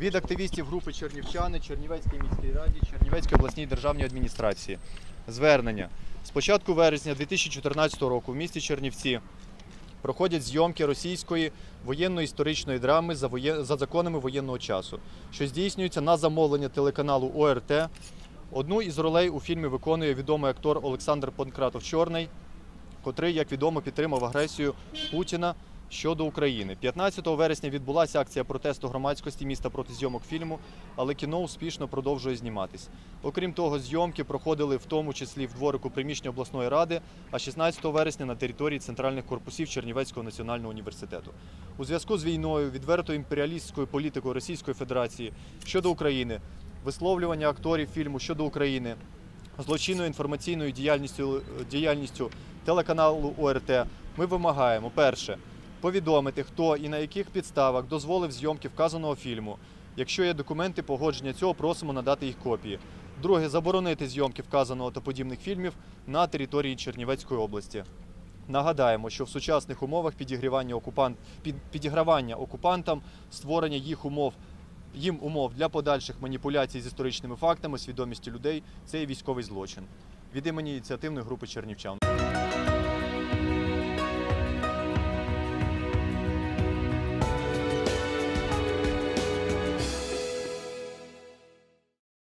від активістів групи «Чернівчани» Чернівецькій міській раді, Чернівецької обласній державній адміністрації. Звернення. З початку вересня 2014 року в місті Чернівці проходять зйомки російської воєнно-історичної драми за законами воєнного часу, що здійснюється на замовлення телеканалу ОРТ. Одну із ролей у фільмі виконує відомий актор Олександр Панкратов-Чорний, котрий, як відомо, підтримав агресію Путіна щодо України. 15 вересня відбулася акція протесту громадськості міста проти зйомок фільму, але кіно успішно продовжує зніматись. Окрім того, зйомки проходили в тому числі в дворику приміщення обласної ради, а 16 вересня на території центральних корпусів Чернівецького національного університету. У зв'язку з війною, відвертою імперіалістською політикою Російської Федерації щодо України, висловлювання акторів фільму щодо України, злочинною інформаційною діяльністю телеканалу ОРТ, ми вимагаємо, перше, повідомити, хто і на яких підставах дозволив зйомки вказаного фільму. Якщо є документи погодження цього, просимо надати їх копії. Друге, заборонити зйомки вказаного та подібних фільмів на території Чернівецької області. Нагадаємо, що в сучасних умовах підігравання окупантам, створення їм умов для подальших маніпуляцій з історичними фактами, свідомістю людей – це є військовий злочин. Від імені ініціативної групи «Чернівчан».